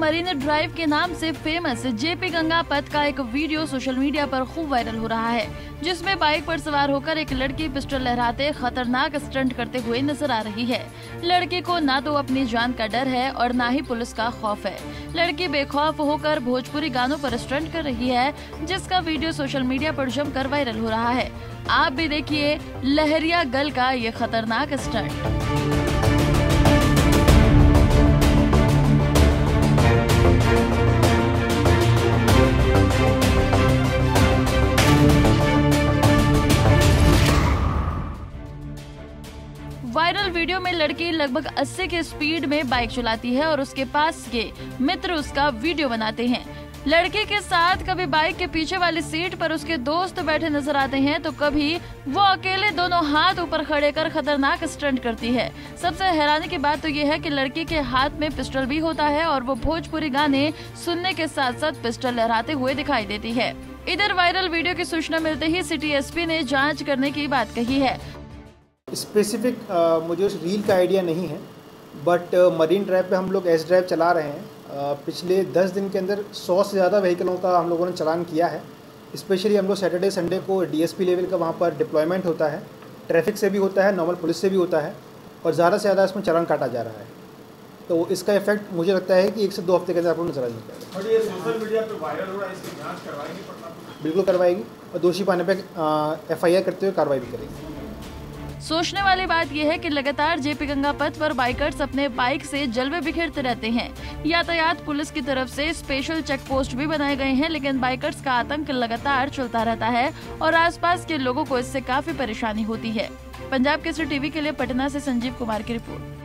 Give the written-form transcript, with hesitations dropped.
Marine drive के नाम से फेमस जेपी गंगा पथ का एक वीडियो सोशल मीडिया पर खूब वायरल हो रहा है, जिसमें बाइक पर सवार होकर एक लड़की पिस्टल लहराते खतरनाक स्टंट करते हुए नजर आ रही है। लड़की को ना तो अपनी जान का डर है और ना ही पुलिस का खौफ है। लड़की बेखौफ होकर भोजपुरी गानों पर स्टंट कर रही है, जिसका वीडियो सोशल मीडिया पर जमकर वायरल हो रहा है। आप भी देखिए लहरिया गल का ये खतरनाक स्टंट। वायरल वीडियो में लड़की लगभग 80 की स्पीड में बाइक चलाती है और उसके पास के मित्र उसका वीडियो बनाते हैं। लड़की के साथ कभी बाइक के पीछे वाली सीट पर उसके दोस्त बैठे नजर आते हैं, तो कभी वो अकेले दोनों हाथ ऊपर खड़े कर खतरनाक स्टंट करती है। सबसे हैरानी की बात तो ये है कि लड़की के हाथ में पिस्टल भी होता है और वो भोजपुरी गाने सुनने के साथ साथ पिस्टल लहराते हुए दिखाई देती है। इधर वायरल वीडियो की सूचना मिलते ही सिटी एसपी ने जाँच करने की बात कही है। स्पेसिफिक मुझे उस रील का आइडिया नहीं है, बट मरीन ड्राइव पे हम लोग एस ड्राइव चला रहे हैं। पिछले 10 दिन के अंदर 100 से ज़्यादा व्हीकलों का हम लोगों ने चालान किया है। स्पेशली हम लोग सैटरडे संडे को डीएसपी लेवल का वहाँ पर डिप्लॉयमेंट होता है, ट्रैफिक से भी होता है, नॉर्मल पुलिस से भी होता है और ज़्यादा से ज़्यादा इसमें चालान काटा जा रहा है। तो इसका इफेक्ट मुझे लगता है कि 1 से 2 हफ्ते के अंदर आप लोग नजर आ जाएगा। और ये सोशल मीडिया पे वायरल हो रहा है, इसकी जांच करवाएंगे प्रशासन? बिल्कुल करवाएगी और दोषी पाने पे FIR करते हुए कार्रवाई भी करेगी। सोचने वाली बात यह है कि लगातार जेपी गंगा पथ पर बाइकर्स अपने बाइक से जलवे बिखेरते रहते हैं। यातायात पुलिस की तरफ से स्पेशल चेक पोस्ट भी बनाए गए हैं, लेकिन बाइकर्स का आतंक लगातार चलता रहता है और आसपास के लोगों को इससे काफी परेशानी होती है। पंजाब केसरी टीवी के लिए पटना से संजीव कुमार की रिपोर्ट।